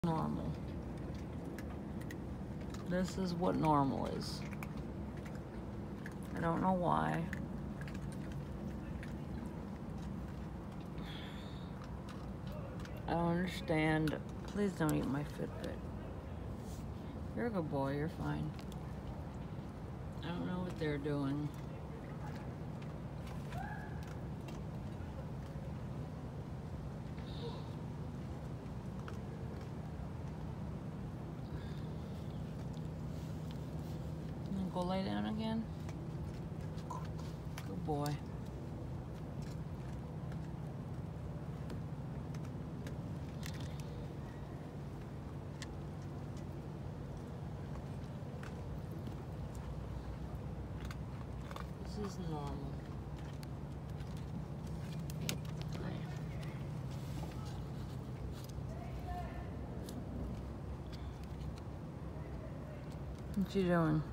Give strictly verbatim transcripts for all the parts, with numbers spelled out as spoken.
Normal. This is what normal is. I don't know why. I don't understand. Please don't eat my Fitbit. You're a good boy, you're fine. I don't know what they're doing. Go lay down again. Good boy. This is normal. What you doing?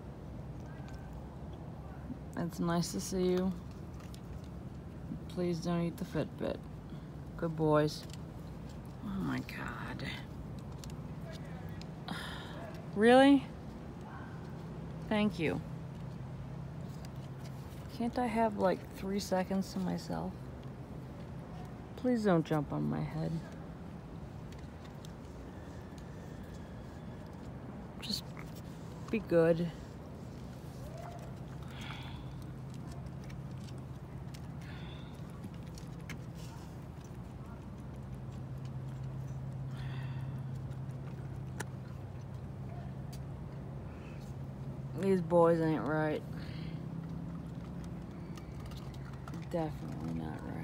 It's nice to see you. Please don't eat the Fitbit. Good boys. Oh my God. Really? Thank you. Can't I have like three seconds to myself? Please don't jump on my head. Just be good. These boys ain't right. Definitely not right.